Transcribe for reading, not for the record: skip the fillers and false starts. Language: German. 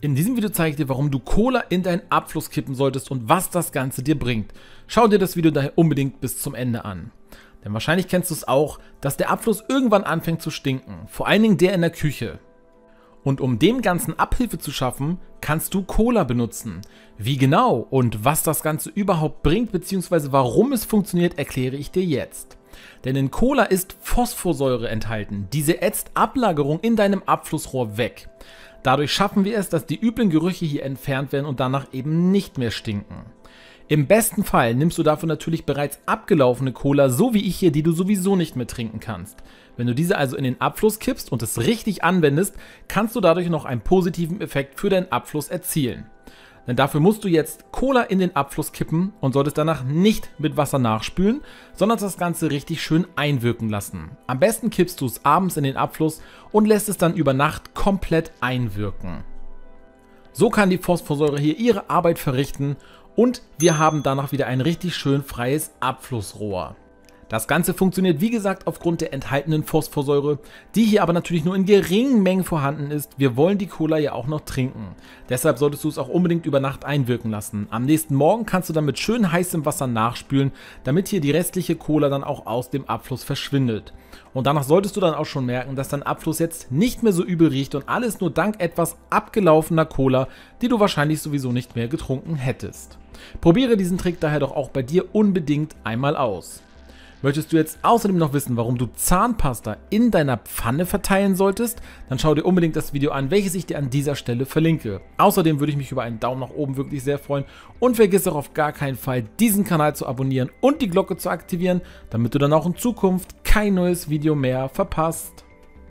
In diesem Video zeige ich dir, warum du Cola in deinen Abfluss kippen solltest und was das Ganze dir bringt. Schau dir das Video daher unbedingt bis zum Ende an. Denn wahrscheinlich kennst du es auch, dass der Abfluss irgendwann anfängt zu stinken, vor allen Dingen der in der Küche. Und um dem Ganzen Abhilfe zu schaffen, kannst du Cola benutzen. Wie genau und was das Ganze überhaupt bringt bzw. warum es funktioniert, erkläre ich dir jetzt. Denn in Cola ist Phosphorsäure enthalten. Diese ätzt Ablagerung in deinem Abflussrohr weg. Dadurch schaffen wir es, dass die üblen Gerüche hier entfernt werden und danach eben nicht mehr stinken. Im besten Fall nimmst du dafür natürlich bereits abgelaufene Cola, so wie ich hier, die du sowieso nicht mehr trinken kannst. Wenn du diese also in den Abfluss kippst und es richtig anwendest, kannst du dadurch noch einen positiven Effekt für deinen Abfluss erzielen. Denn dafür musst du jetzt Cola in den Abfluss kippen und solltest danach nicht mit Wasser nachspülen, sondern das Ganze richtig schön einwirken lassen. Am besten kippst du es abends in den Abfluss und lässt es dann über Nacht komplett einwirken. So kann die Phosphorsäure hier ihre Arbeit verrichten und wir haben danach wieder ein richtig schön freies Abflussrohr. Das Ganze funktioniert wie gesagt aufgrund der enthaltenen Phosphorsäure, die hier aber natürlich nur in geringen Mengen vorhanden ist. Wir wollen die Cola ja auch noch trinken. Deshalb solltest du es auch unbedingt über Nacht einwirken lassen. Am nächsten Morgen kannst du dann mit schön heißem Wasser nachspülen, damit hier die restliche Cola dann auch aus dem Abfluss verschwindet. Und danach solltest du dann auch schon merken, dass dein Abfluss jetzt nicht mehr so übel riecht und alles nur dank etwas abgelaufener Cola, die du wahrscheinlich sowieso nicht mehr getrunken hättest. Probiere diesen Trick daher doch auch bei dir unbedingt einmal aus. Möchtest du jetzt außerdem noch wissen, warum du Zahnpasta in deiner Pfanne verteilen solltest? Dann schau dir unbedingt das Video an, welches ich dir an dieser Stelle verlinke. Außerdem würde ich mich über einen Daumen nach oben wirklich sehr freuen und vergiss auch auf gar keinen Fall, diesen Kanal zu abonnieren und die Glocke zu aktivieren, damit du dann auch in Zukunft kein neues Video mehr verpasst.